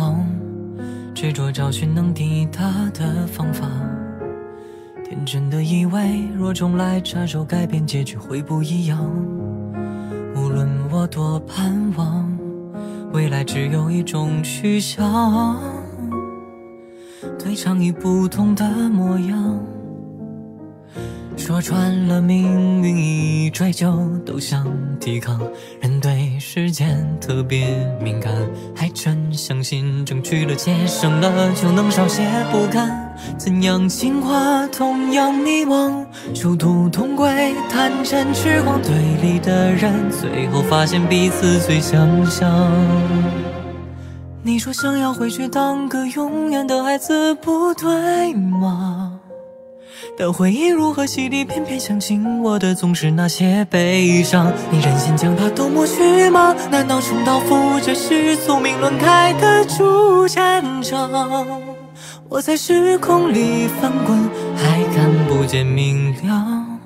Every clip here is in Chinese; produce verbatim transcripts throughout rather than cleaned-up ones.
往，执着找寻能抵达的方法。天真的以为，若重来插手改变结局会不一样。无论我多盼望，未来只有一种去向，对唱以不同的模样。说穿了，命运一追究都想抵抗。人对时间特别敏感，还真相信争取了节省了就能少些不甘。怎样进化同样迷惘，殊途同归贪嗔痴狂，对立的人最后发现彼此最相像。你说想要回去当个永远的孩子，不对吗？但回忆如何洗涤，偏偏想起我的总是那些悲伤。你忍心将它都抹去吗？难道重蹈覆辙是宿命论开的主战场？我在时空里翻滚，还看不见明亮。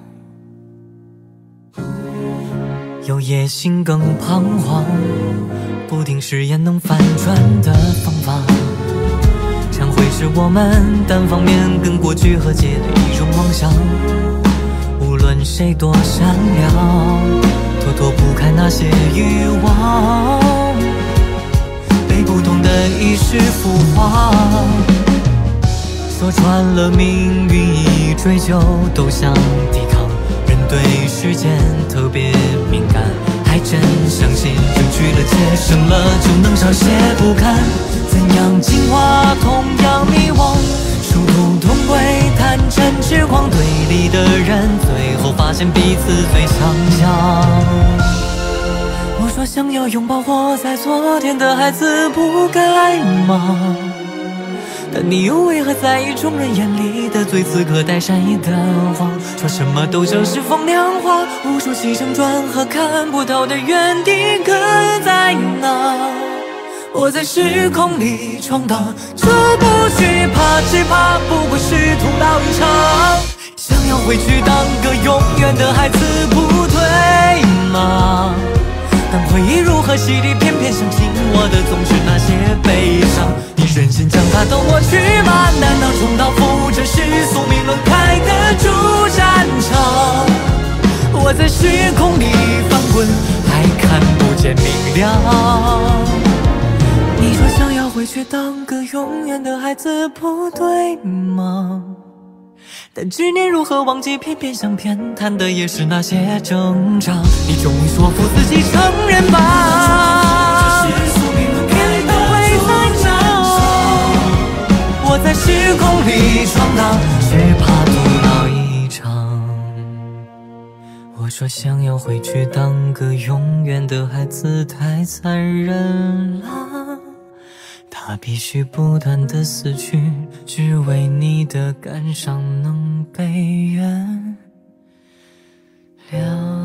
有野心更彷徨，不停试验能反转的方法。常会是我们单方面跟过去和解的一种妄想。无论谁多善良，都脱不开那些欲望，被不同的意识腐化。说穿了，命运一追究都想抵抗。人对时间特别敏感，还真相信争取了节省了就能少些不堪。怎样进化同样迷惘，殊途同归贪嗔痴狂，对立的人最后发现彼此最相像。我说想要拥抱活在昨天的孩子，不该吗？但你又为何在意众人眼里的最刺客带善意的谎？说什么都像是风凉话，无数起承转合看不透的原地搁在哪？我在时空里闯荡，出不去，怕只怕不过是徒劳一场。想要回去当个永远的孩子，不对吗？但回忆如何洗涤，偏偏相信我的总是那些悲伤。你忍心将它都抹去吗？难道重蹈覆辙是宿命论开的主战场？我在时空里翻滚，还看不见明亮。你说想要回去当个永远的孩子，不对吗？但执念如何忘记，偏偏想偏袒的也是那些挣扎。你终于说服自己承认吧，天都会在哪？我在时空里闯荡，却怕徒劳一场。我说想要回去当个永远的孩子，太残忍了。他必须不断地死去，只为你的感伤能被原谅。